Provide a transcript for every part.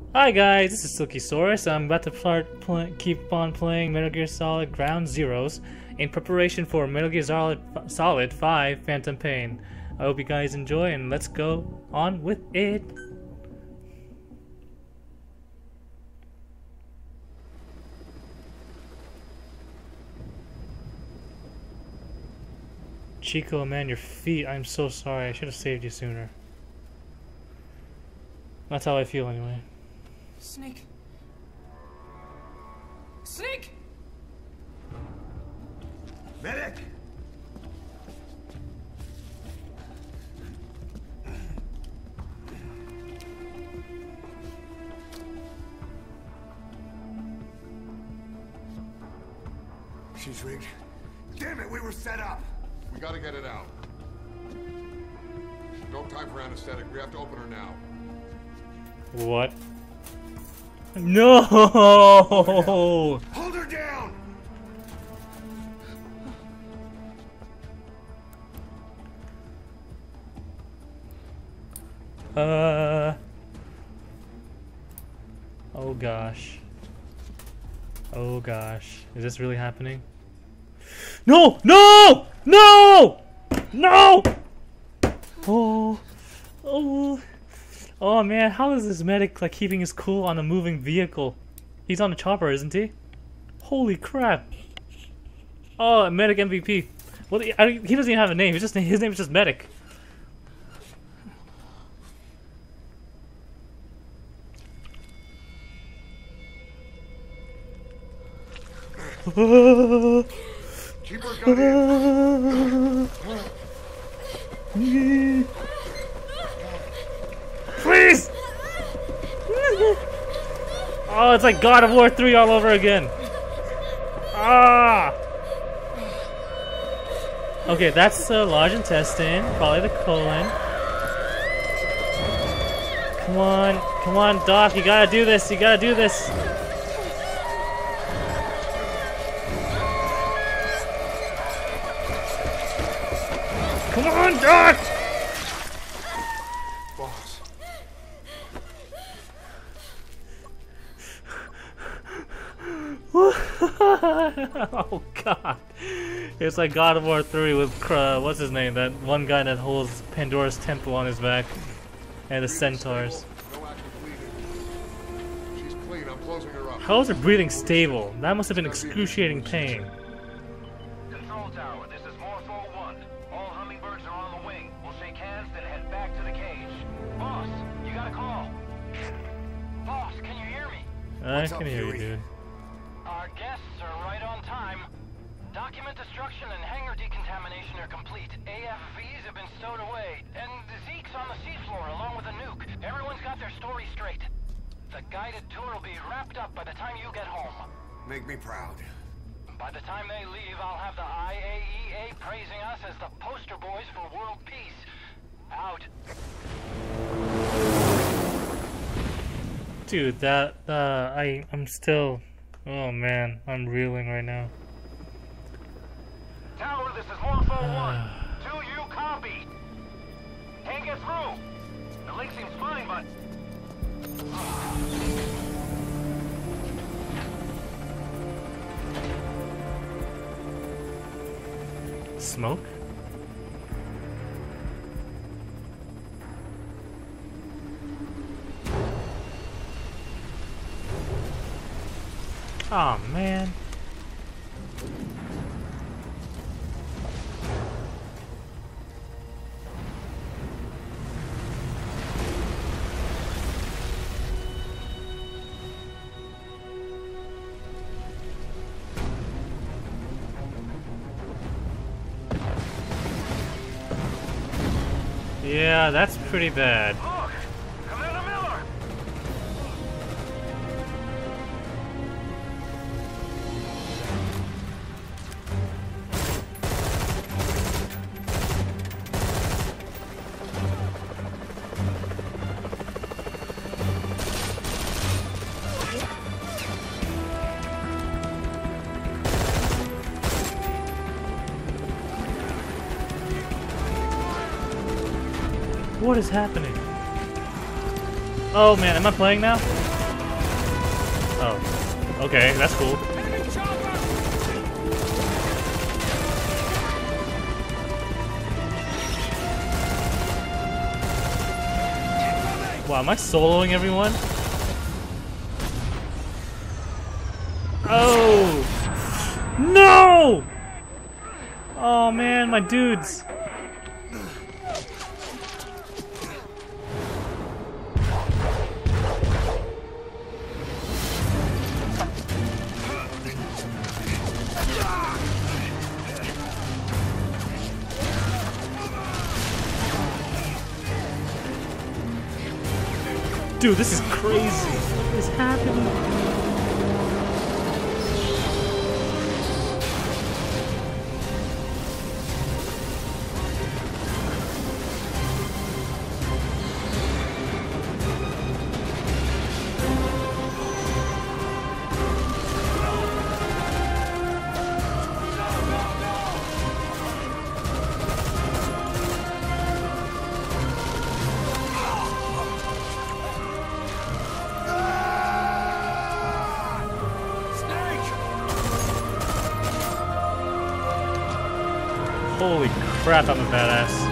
Hi guys, this is Silkysaurus. I'm about to keep on playing Metal Gear Solid Ground Zeroes in preparation for Metal Gear Solid 5 Phantom Pain. I hope you guys enjoy, and let's go on with it. Chico, man, your feet. I'm so sorry. I should have saved you sooner. That's how I feel anyway. Snake. Snake! Medic! She's rigged. Damn it, we were set up! We gotta get it out. No time for anesthetic. We have to open her now. What? No! Hold her down! Oh gosh. Oh gosh. Is this really happening? No! No! No! No! Oh. Oh. Oh man, how is this medic like keeping his cool on a moving vehicle? He's on a chopper, isn't he? Holy crap! Oh, medic MVP. Well, he doesn't even have a name. His name is just medic. Keep her gun in. Please! Oh, it's like God of War 3 all over again. Ah! Okay, that's the large intestine, probably the colon. Come on, Doc, you gotta do this, you gotta do this. Come on, Doc! Boss. Oh god. It's like God of War 3 with, what's his name? That one guy that holds Pandora's temple on his back. And the centaurs. No active bleeding. She's clean. I'm closing her up. How is her breathing stable? That must have been excruciating pain. Control tower, this is Morpho 1. All hummingbirds are on the wing. We'll shake hands, then head back to the cage. Boss, you got a call. Boss, can you hear me? I can hear you, dude. Our guests are right on time. Document destruction and hangar decontamination are complete. AFVs have been stowed away, and Zeke's on the seafloor along with a nuke. Everyone's got their story straight. The guided tour will be wrapped up by the time you get home. Make me proud. By the time they leave, I'll have the IAEA praising us as the poster boys for world peace. Out. Dude, I'm still, oh man, I'm reeling right now. Tower, this is Morpho 1. Do you copy? Can't get through. The link seems fine, but... Smoke? Oh man. Yeah, that's pretty bad. Look! Commander Miller! What is happening? Oh man, am I playing now? Oh. Okay, that's cool. Enemy chopper! Wow, am I soloing everyone? Oh! No! Oh man, my dudes. Dude, this is crazy. What is happening? Holy crap, I'm a badass.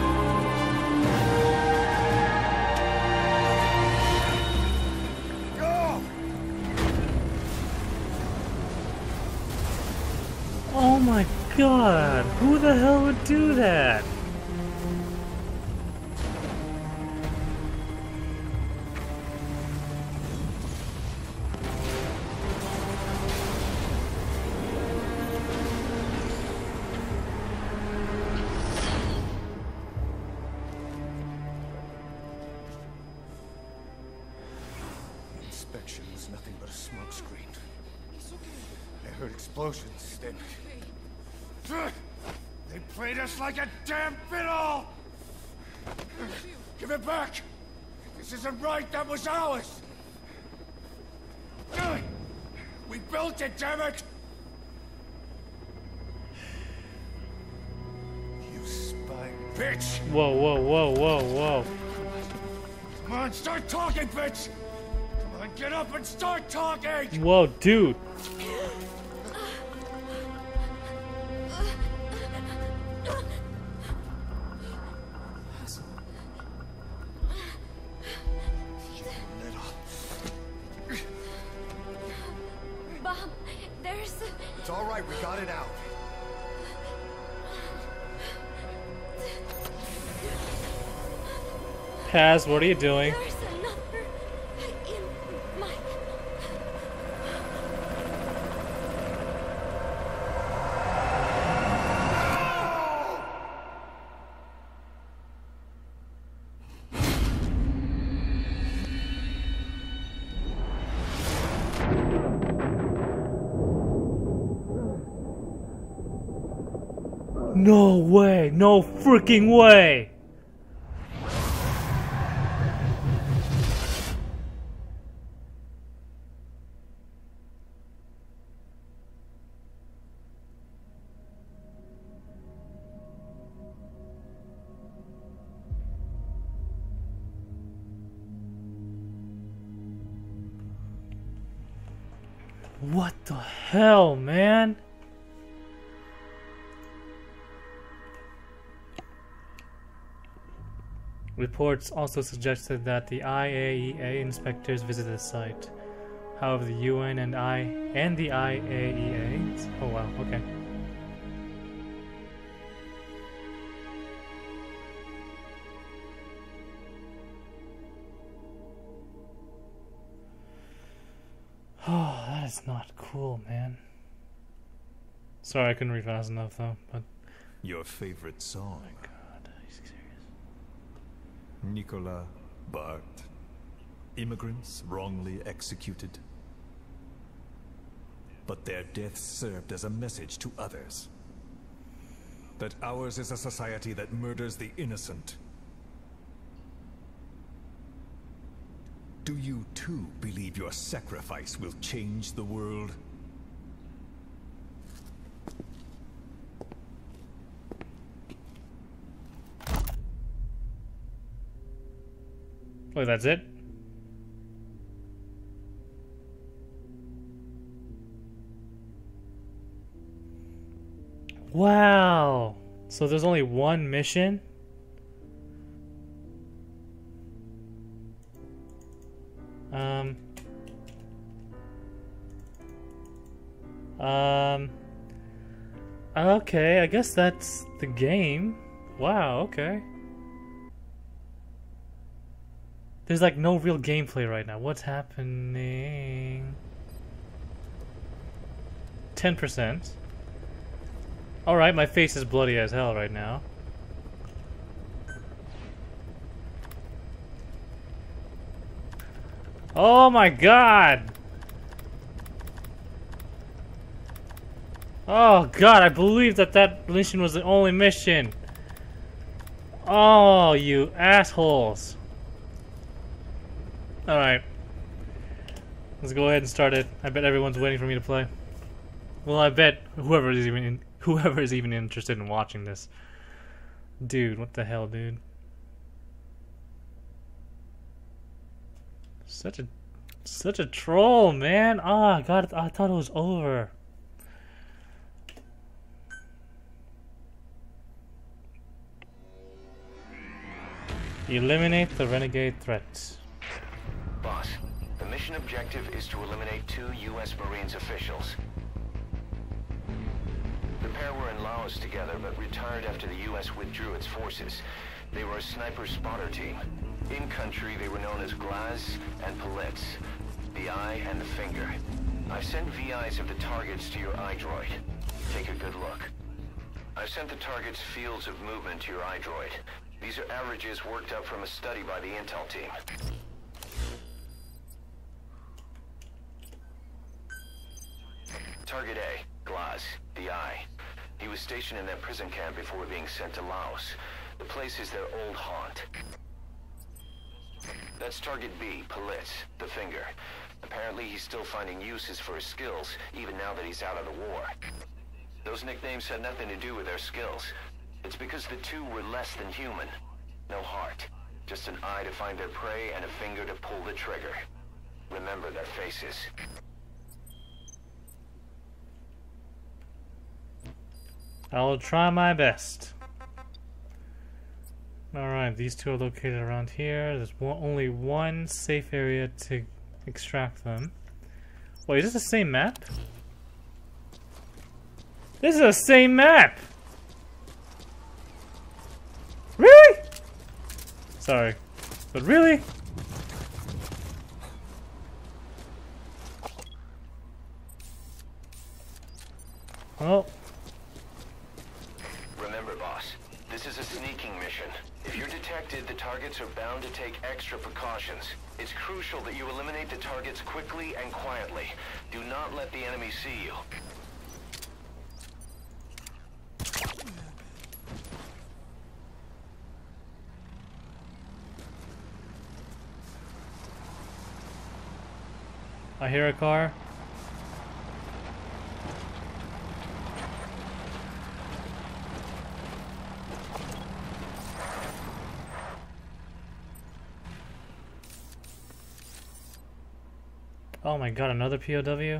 Oh my god, who the hell would do that? Inspection was nothing but a smokescreen. I heard explosions, then... They played us like a damn fiddle! Give it back! This isn't right, that was ours! We built it, damn it! You spying bitch! Whoa, whoa, whoa, whoa, whoa. Come on, start talking, bitch! Come on, get up and start talking! Whoa, dude. Bob, there's... It's all right, we got it out. Paz, what are you doing? There's another in my... No way, no freaking way. What the hell, man? Reports also suggested that the IAEA inspectors visited the site. However, the UN and the IAEA... Oh wow, okay. Oh, that is not cool, man. Sorry, I couldn't read fast enough, though, but... Your favorite song. Oh my god, are you serious? Nicola Bart. Immigrants wrongly executed. But their deaths served as a message to others. That ours is a society that murders the innocent. Do you too believe your sacrifice will change the world? Wait, that's it? Wow. So there's only one mission? Okay, I guess that's the game. Wow, okay. There's like no real gameplay right now. What's happening? 10%. Alright, my face is bloody as hell right now. Oh my god! Oh god, I believe that mission was the only mission. Oh, you assholes. Alright. Let's go ahead and start it. I bet everyone's waiting for me to play. Well, I bet whoever is even interested in watching this. Dude, what the hell, dude? Such a troll, man. Oh god, I thought it was over. Eliminate the renegade threat. Boss, the mission objective is to eliminate 2 U.S. Marines officials. The pair were in Laos together, but retired after the U.S. withdrew its forces. They were a sniper spotter team. In country, they were known as Glaz and Politz, the eye and the finger. I've sent VIs of the targets to your iDroid. Take a good look. I've sent the target's fields of movement to your iDroid. These are averages worked up from a study by the intel team. Target A, Glaz, the eye. He was stationed in that prison camp before being sent to Laos. The place is their old haunt. That's Target B, Politz, the finger. Apparently he's still finding uses for his skills, even now that he's out of the war. Those nicknames had nothing to do with their skills. It's because the two were less than human. No heart. Just an eye to find their prey and a finger to pull the trigger. Remember their faces. I'll try my best. Alright, these two are located around here. There's only one safe area to extract them. Wait, is this the same map? This is the same map! Really? Sorry. But really? Oh. Remember, boss, this is a sneaking mission. If you're detected, the targets are bound to take extra precautions. It's crucial that you eliminate the targets quickly and quietly. Do not let the enemy see you. I hear a car. Oh my god, another POW?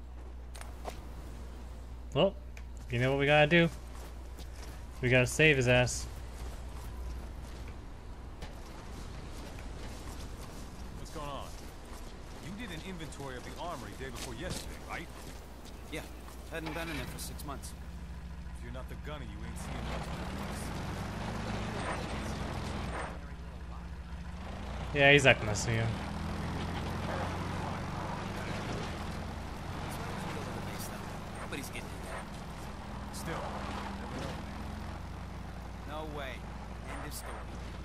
Well, you know what we gotta do. We gotta save his ass. What's going on? You did an inventory of the armory day before yesterday, right? Yeah, hadn't been in it for 6 months. If you're not the gunner, you ain't seeing much of the place. Yeah, he's not gonna see him. Nobody's getting in there. Still, never know. No way. End of story.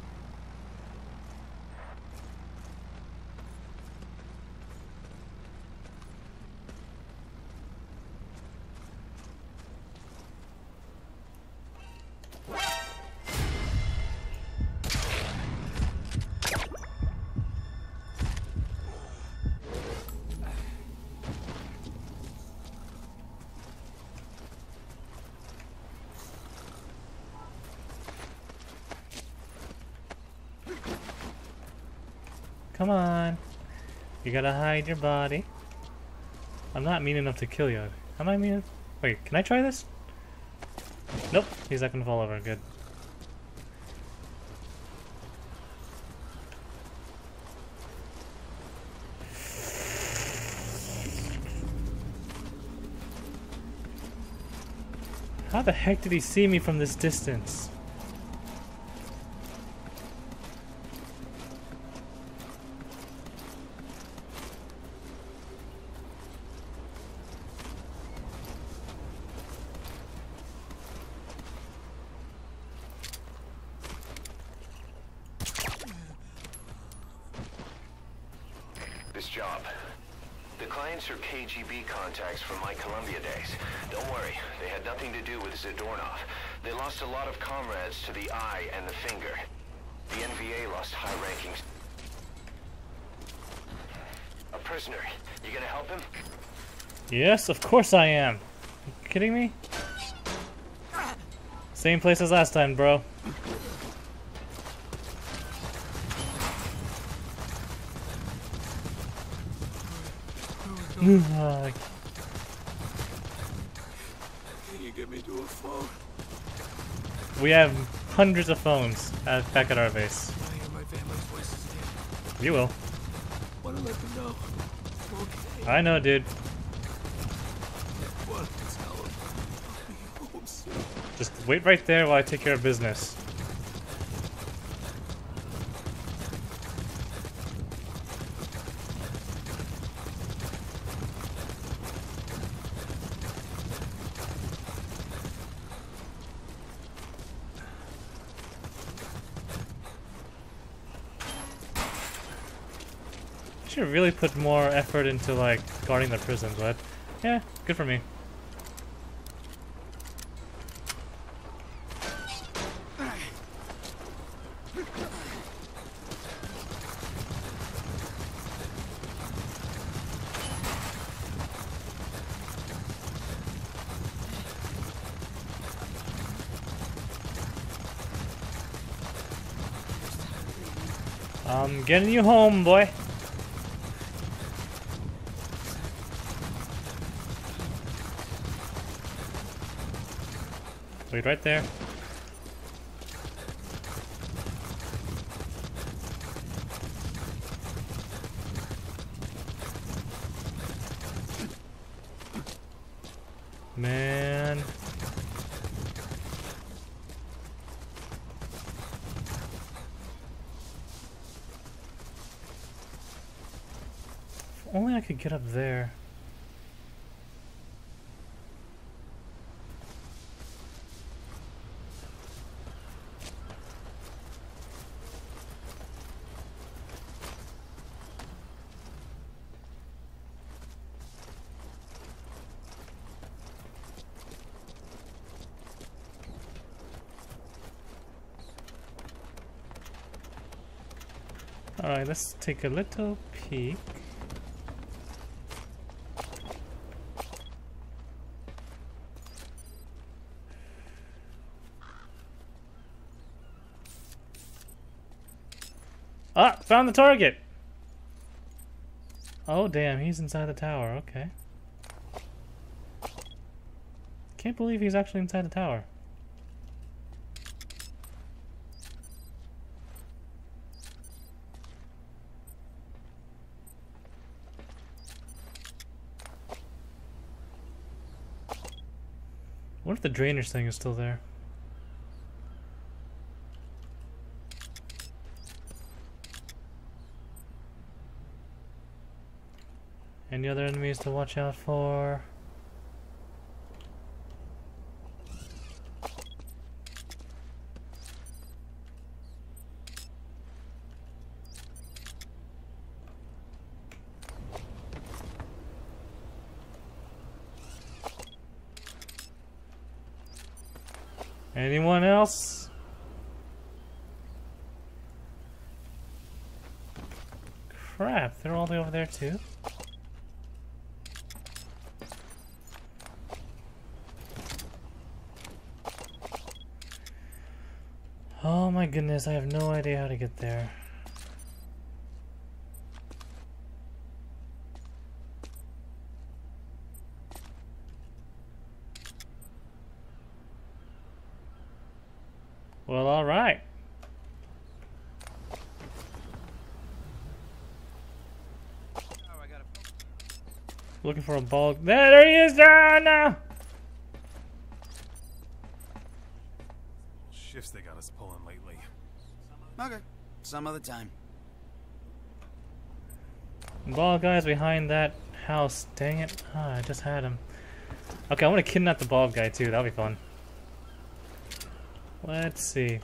Come on. You gotta hide your body. I'm not mean enough to kill you. Am I mean? Wait, can I try this? Nope, he's not gonna fall over. Good. How the heck did he see me from this distance? This job. The clients are KGB contacts from my Columbia days. Don't worry, they had nothing to do with Zadornov. They lost a lot of comrades to the eye and the finger. The NVA lost high rankings. A prisoner. You gonna help him? Yes, of course I am. You kidding me? Same place as last time, bro. Can you get me to a phone? We have hundreds of phones back at our base. I hear my family's voices again. You will. Want to let them know. Okay. I know, dude. Want to tell them I'll be home soon. Just wait right there while I take care of business. Should really put more effort into like guarding the prison, but yeah, good for me. I'm getting you home, boy. Wait right there. Man. If only I could get up there. Alright, let's take a little peek. Ah! Found the target! Oh damn, he's inside the tower, okay. Can't believe he's actually inside the tower. What if the drainage thing is still there? Any other enemies to watch out for? Anyone else? Crap, they're all the way over there too? Oh my goodness, I have no idea how to get there. Well, alright. Looking for a ball. There he is! Ah, no! Shifts they got us pulling lately. Okay, some other time. Ball guy's behind that house. Dang it. Ah, I just had him. Okay, I want to kidnap the bald guy too. That'll be fun. Let's see.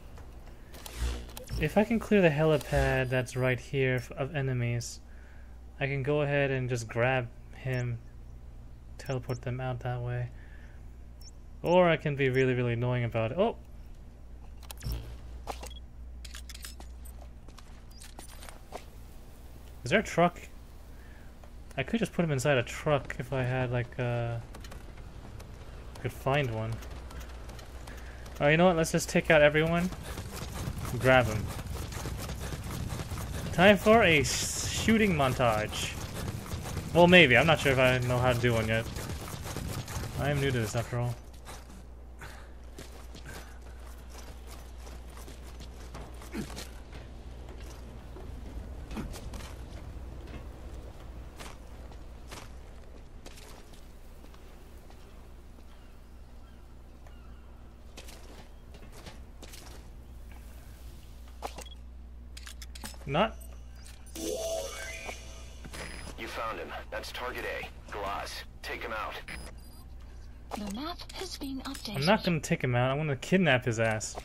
If I can clear the helipad that's right here of enemies, I can go ahead and just grab him, teleport them out that way. Or I can be really, really annoying about it. Oh! Is there a truck? I could just put him inside a truck if I had like could find one. Oh, you know what? Let's just take out everyone. Grab him. Time for a shooting montage. Well, maybe. I'm not sure if I know how to do one yet. I am new to this after all. Not. You found him. That's target A. Glass. Take him out. The map has been updated. I'm not gonna take him out. I'm gonna kidnap his ass.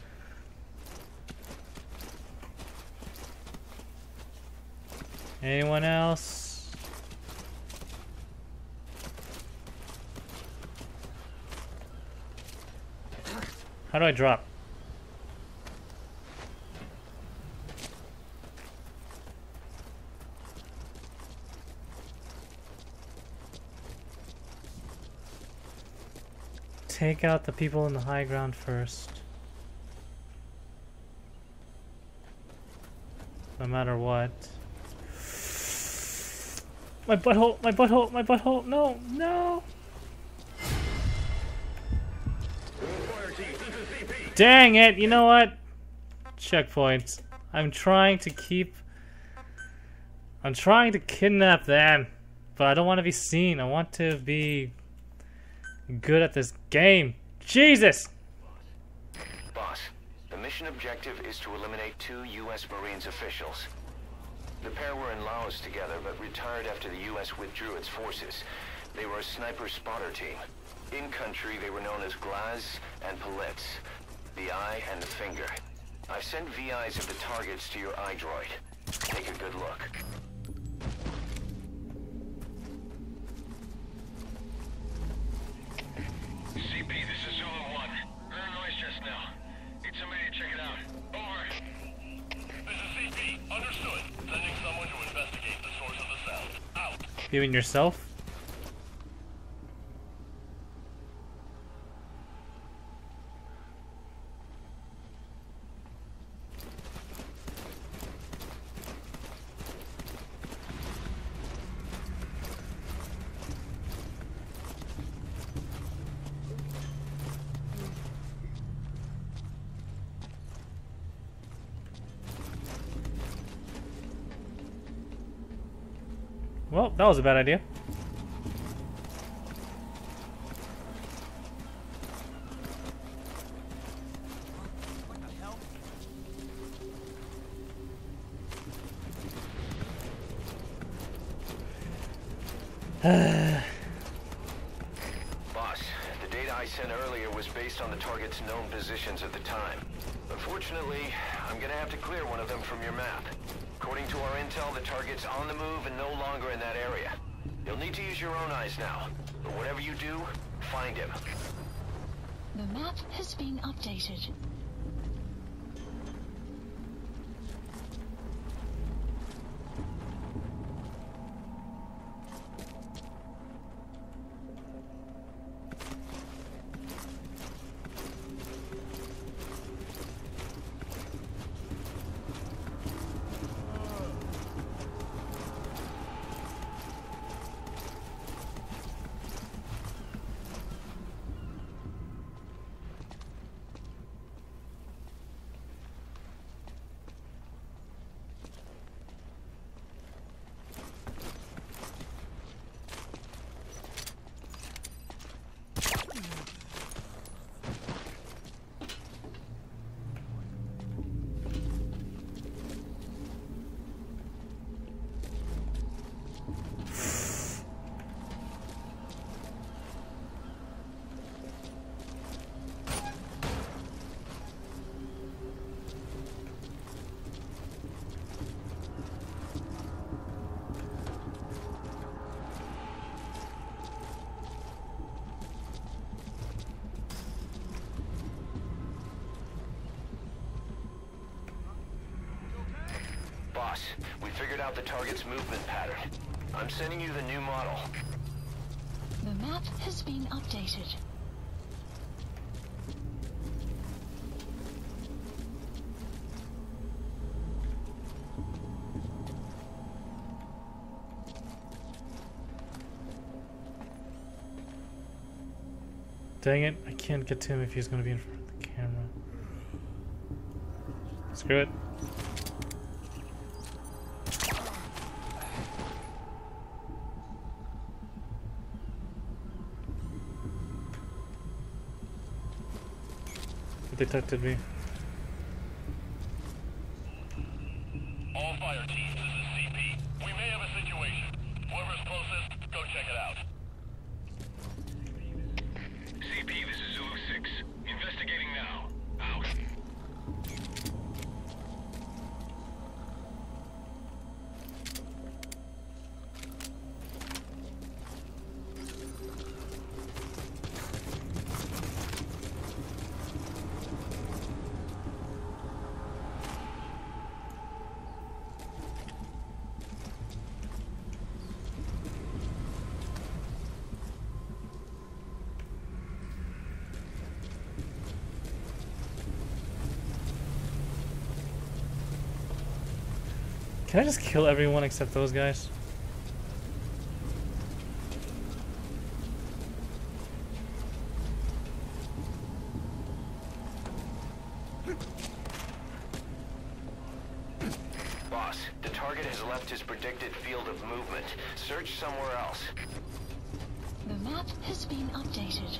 Anyone else? How do I drop? Take out the people in the high ground first. No matter what. My butthole, my butthole, my butthole. No, no. Dang it, you know what? Checkpoints. I'm trying to kidnap them. But I don't want to be seen. I want to be good at this game. Jesus! Boss, the mission objective is to eliminate 2 U.S. Marines officials. The pair were in Laos together, but retired after the U.S. withdrew its forces. They were a sniper spotter team. In country, they were known as Glaz and Palitz, the eye and the finger. I've sent VIs of the targets to your iDroid. Take a good look. CP, this is Zulu 1. Heard a noise just now. Need somebody to check it out. Over. This is CP. Understood. Sending someone to investigate the source of the sound. Out. You and yourself? Well, that was a bad idea. Boss, the data I sent earlier was based on the target's known positions at the time. Unfortunately, I'm gonna have to clear one of them from your map. According to our intel, the target's on the move and no longer in that area. You'll need to use your own eyes now. But whatever you do, find him. The map has been updated. Boss, we figured out the target's movement pattern. I'm sending you the new model. The map has been updated. Dang it, I can't get to him if he's gonna be in front of the camera. Screw it. They detected me. All fire teams, this is CP. We may have a situation. Whoever's closest, go check it out. CP, this is Zulu 6. Investigating now. Out. Can I just kill everyone except those guys? Boss, the target has left his predicted field of movement. Search somewhere else. The map has been updated.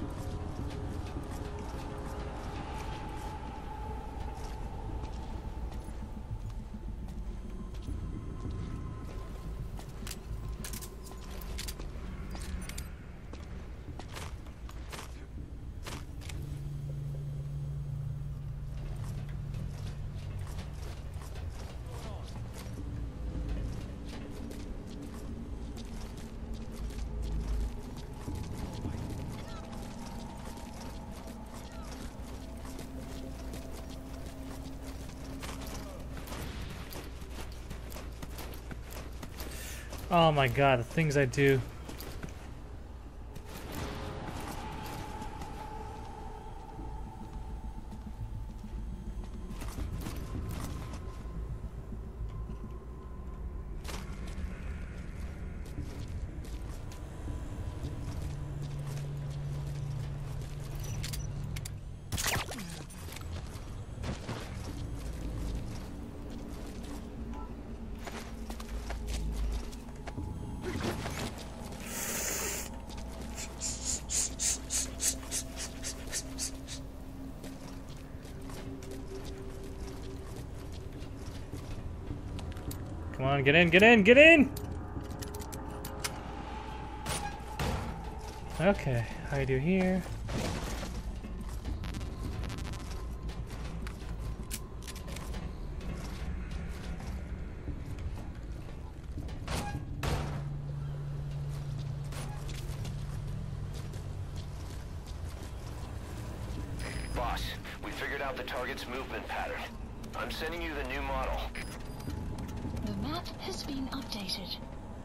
Oh my god, the things I do. Come on, get in, get in, get in! Okay, how you do here? Boss, we figured out the target's movement pattern. I'm sending you the new model. The map has been updated.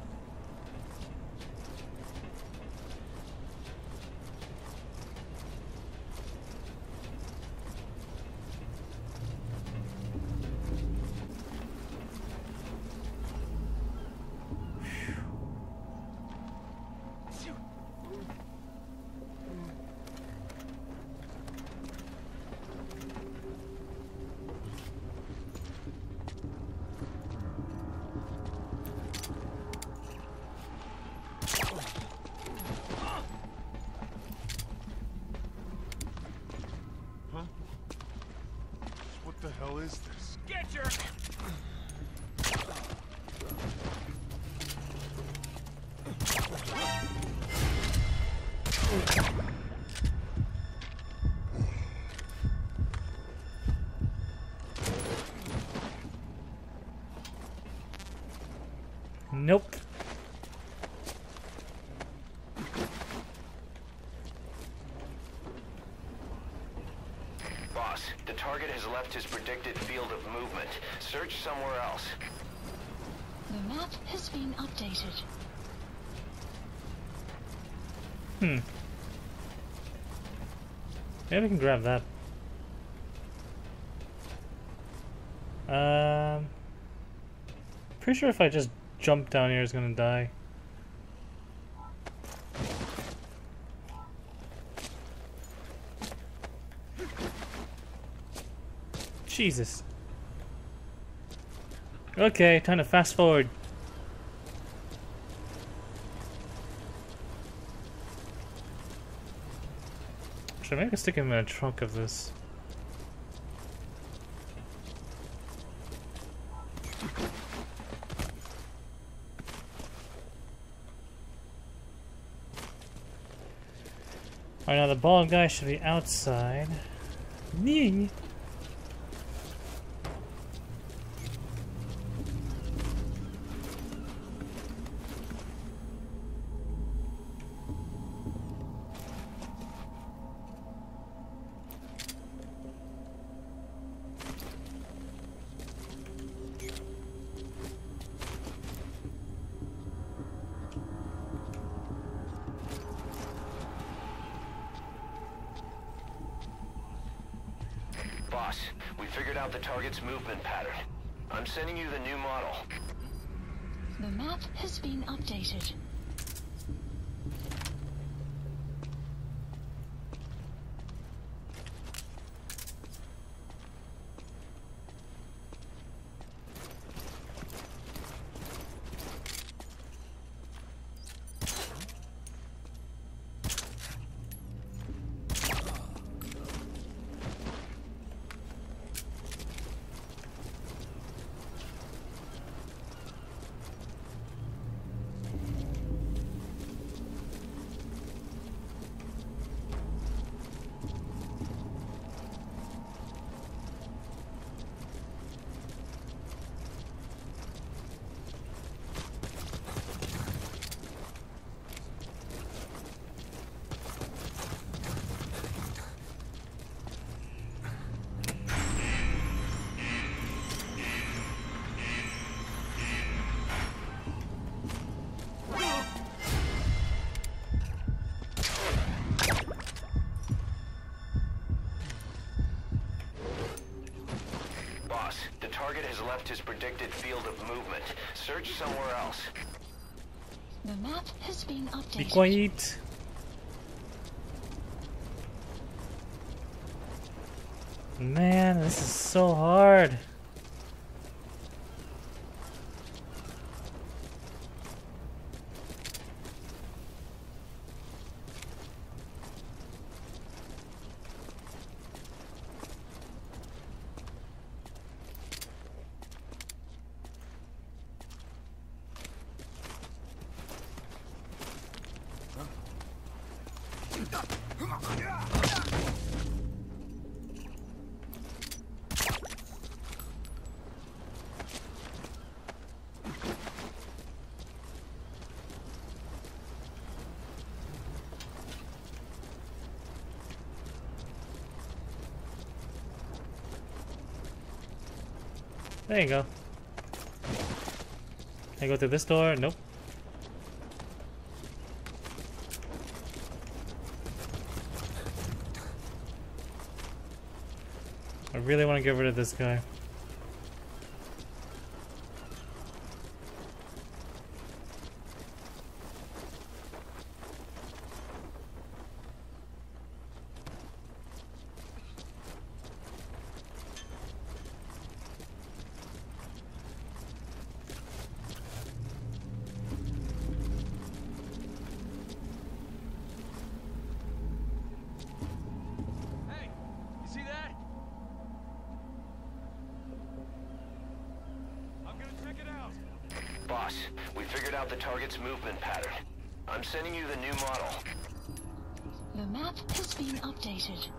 What the hell is this? Get your... Nope. Boss, the target has left his predicted field of movement. Search somewhere else. map has been updated. Maybe we can grab that. Pretty sure if I just jump down here, it's gonna die. Jesus. Okay, time to fast forward. Should I maybe stick him in the trunk of this? Alright, now the bald guy should be outside. Nee. Boss, we figured out the target's movement pattern. I'm sending you the new model. The map has been updated. The target has left his predicted field of movement. Search somewhere else. The map has been updated. Be quiet. Man, this is so hard. There you go. Can I go through this door? Nope. I really want to get rid of this guy. Boss, we figured out the target's movement pattern. I'm sending you the new model. The map has been updated.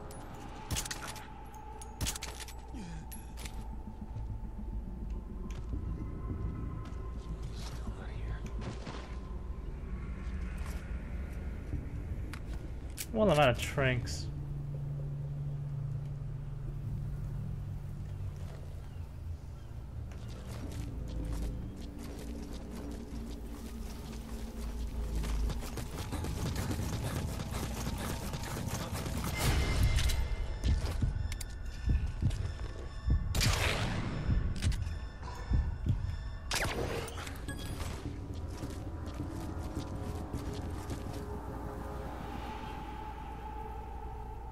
Well, I'm out of tranks.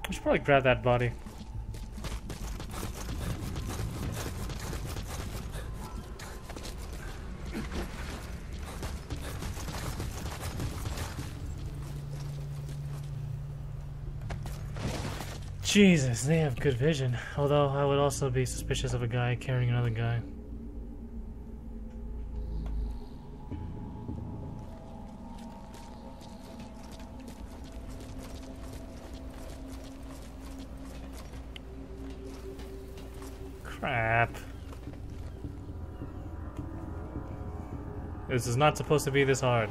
I should probably grab that body. Jesus, they have good vision. Although I would also be suspicious of a guy carrying another guy. Crap. This is not supposed to be this hard.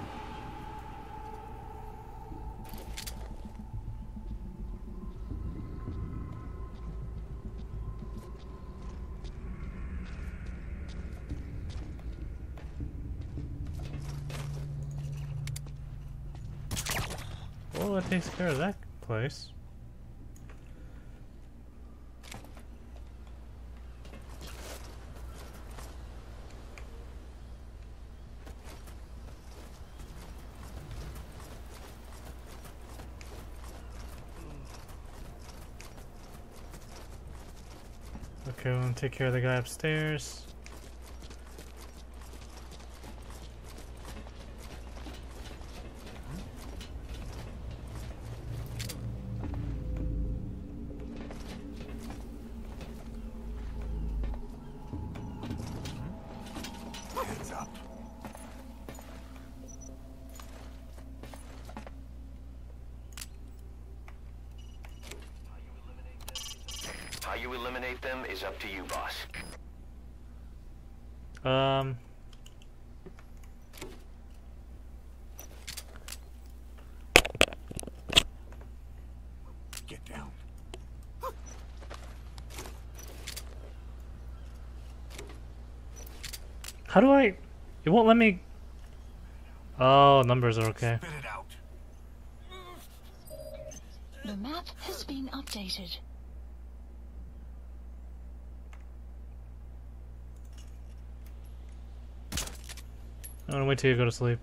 Well, that takes care of that place. Okay, we're gonna take care of the guy upstairs. Hands up. How you eliminate them is up to you, boss. Get down. How do I... It won't let me... Oh, numbers are okay. Spit it out. The map has been updated. I'm gonna wait till you go to sleep.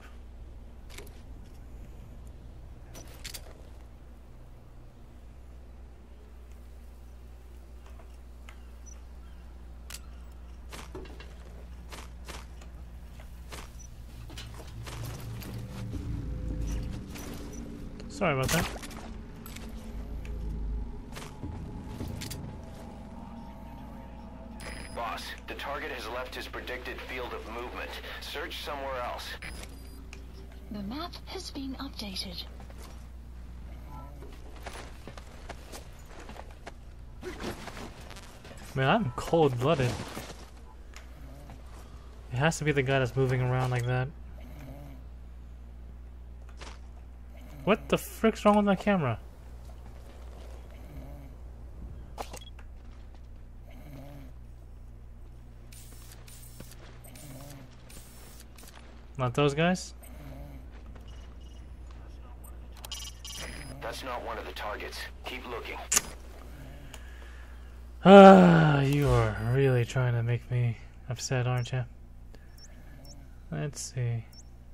Sorry about that. Boss, the target has left his predicted field of movement. Search somewhere else. The map has been updated. Man, I'm cold-blooded. It has to be the guy that's moving around like that. What the frick's wrong with my camera? Not those guys? That's not one of the targets. Keep looking. Ah, you are really trying to make me upset, aren't you? Let's see.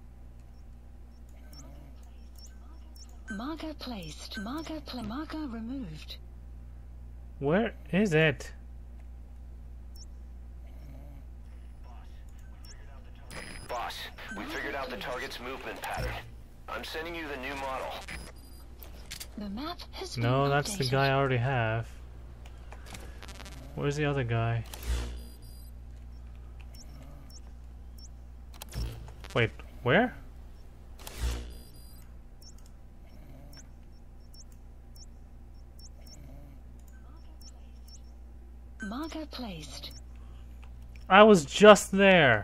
Marker placed. Marker removed. Where is it? Boss, we figured out the target's movement pattern. I'm sending you the new model. The map has been No, that's the updated. guy I already have. Where's the other guy? Wait, where? Marker placed. I was just there.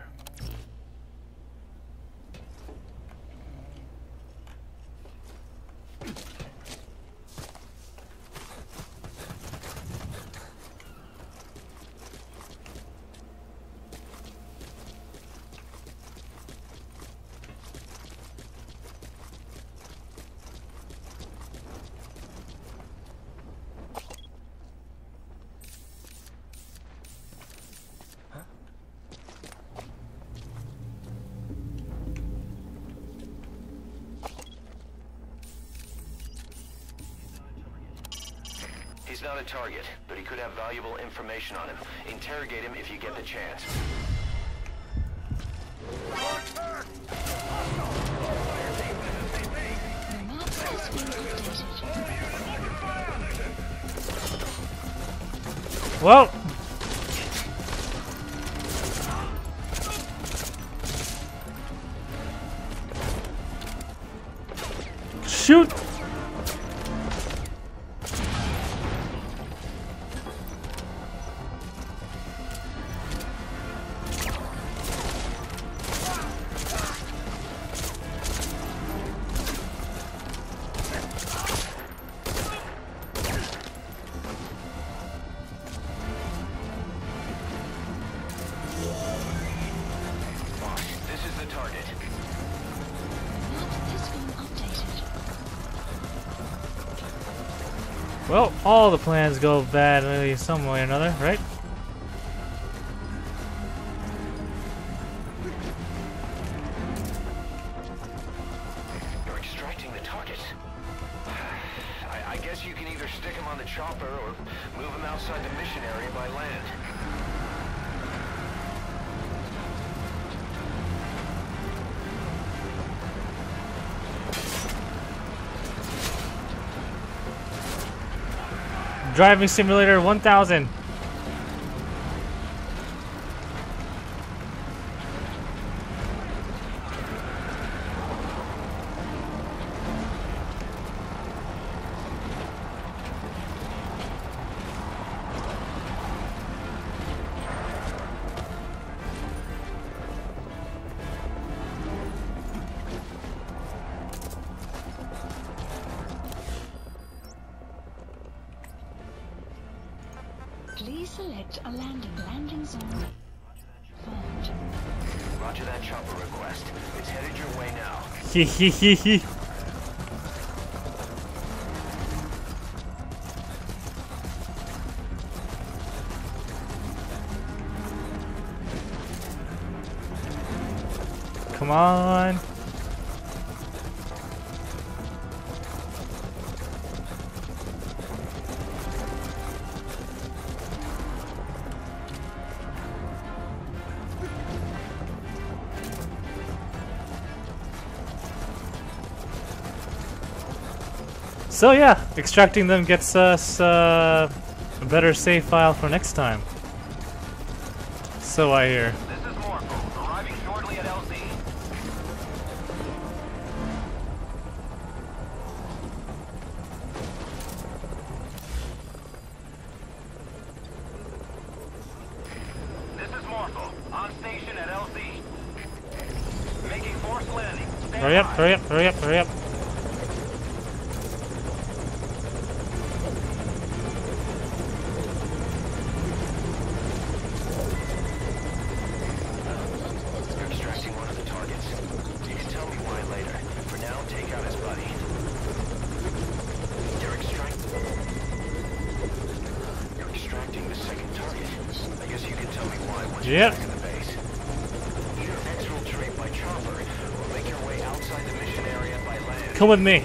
not a target, but he could have valuable information on him. Interrogate him if you get the chance. The map has been updated. Well. Shoot. Well, all the plans go badly some way or another, right? You're extracting the target. I guess you can either stick him on the chopper or move him outside the mission area by land. Driving Simulator 1000. Please select a landing zone. Found. Roger that chopper request. It's headed your way now. Hehehehe. Come on. So yeah, extracting them gets us a better save file for next time. So I hear. This is Morpho, arriving shortly at LZ. This is Morpho, on station at LZ. Making forced landing. Stand Hurry up, by. hurry up, hurry up, hurry up. Yep. Come with me.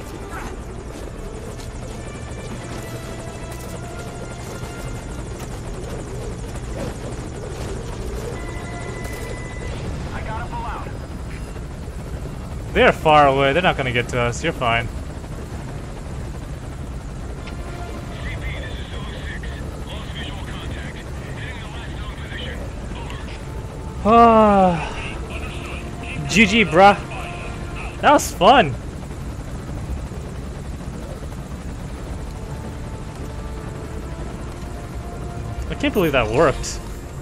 I gotta pull out. They're far away. They're not gonna get to us. You're fine. GG, bruh. That was fun. I can't believe that worked.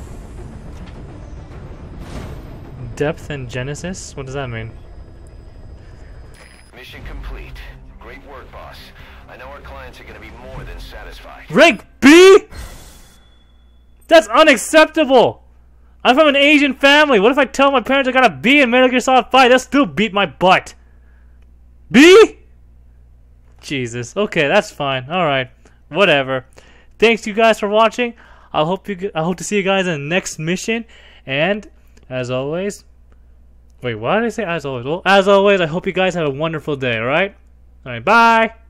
Depth and Genesis? What does that mean? Mission complete. Great work, boss. I know our clients are going to be more than satisfied. Rank B? That's unacceptable! I'm from an Asian family. What if I tell my parents I got a B in Metal Gear Solid 5? They'll still beat my butt. B? Jesus. Okay, that's fine. Alright. Whatever. Thanks you guys for watching. I hope to see you guys in the next mission. And, as always... Wait, why did I say as always? Well, as always, I hope you guys have a wonderful day, alright? Alright, bye!